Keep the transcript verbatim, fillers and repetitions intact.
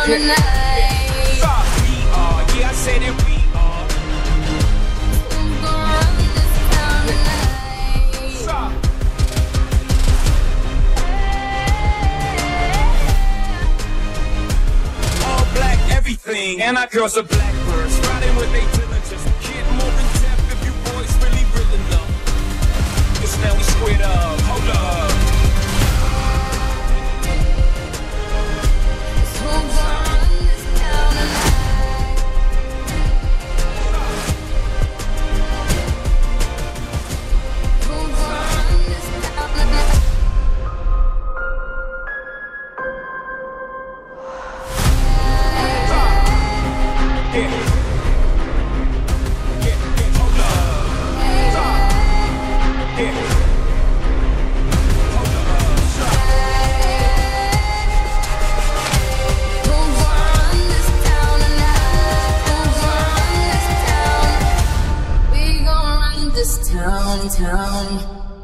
town tonight. Stop, we are, yeah, I said it, we are. Who's gonna run this town tonight? Stop. All black, everything, and our girls are blackbirds, riding with they diligence. Kid more than deaf if you boys really, really know. Cause now we squared up, hold up. Who's gonna run this town tonight? Who's gonna run this town tonight? Yeah. Yeah, yeah, hold up. Stop. Yeah. Hold up. Stop. Who's gonna run this town tonight? Who's gonna run this town? We gonna run this town, town.